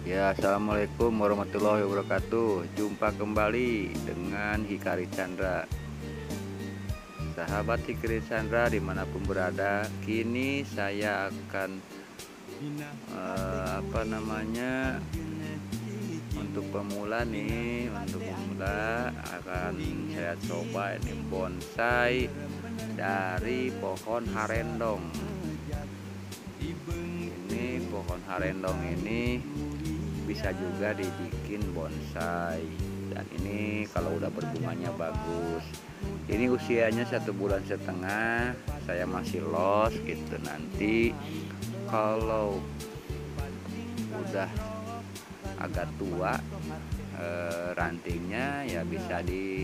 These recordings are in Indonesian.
Ya, assalamualaikum warahmatullahi wabarakatuh. Jumpa kembali dengan Hikari Chandra. Sahabat Hikari Chandra dimanapun berada, kini saya akan untuk pemula nih, akan saya coba ini bonsai dari pohon harendong. Ini pohon harendong ini bisa juga dibikin bonsai, dan ini kalau udah berbunganya bagus. Ini usianya 1,5 bulan, saya masih los gitu. Nanti kalau udah agak tua, rantingnya ya bisa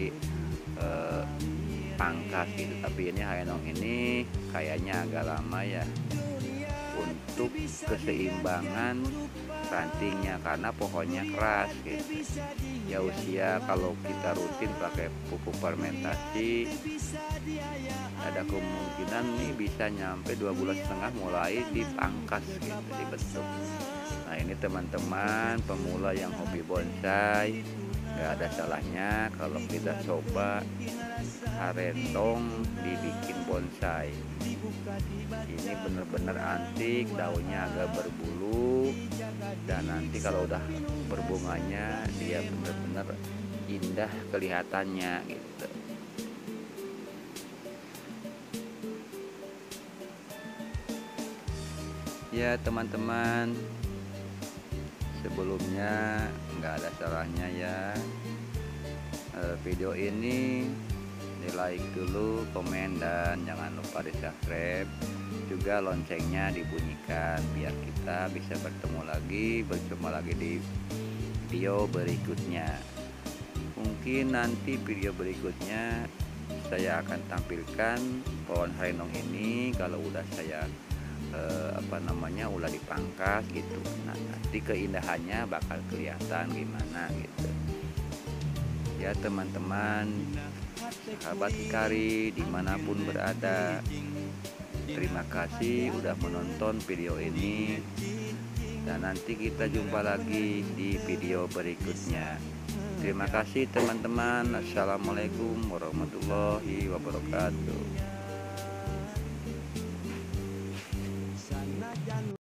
dipangkas gitu. Tapi ini harendong ini kayaknya agak lama ya untuk keseimbangan rantingnya, karena pohonnya keras gitu. Ya usia kalau kita rutin pakai pupuk fermentasi, ada kemungkinan nih bisa nyampe 2,5 bulan mulai dipangkas gitu, dibentuk. Nah ini teman-teman pemula yang hobi bonsai, nggak ada salahnya kalau kita coba harendong dibikin bonsai. Ini bener-bener antik, daunnya agak berbulu, dan nanti kalau udah berbunganya dia bener-bener indah kelihatannya gitu. Ya teman-teman, sebelumnya nggak ada salahnya ya video ini di like dulu, komen, dan jangan lupa di subscribe juga, loncengnya dibunyikan biar kita bisa berjumpa lagi di video berikutnya. Mungkin nanti video berikutnya saya akan tampilkan pohon harendong ini kalau udah saya udah dipangkas gitu. Nah nanti keindahannya bakal kelihatan gimana gitu ya teman-teman. Sahabat Hikari dimanapun berada, terima kasih udah menonton video ini, dan nanti kita jumpa lagi di video berikutnya. Terima kasih teman-teman. Assalamualaikum warahmatullahi wabarakatuh.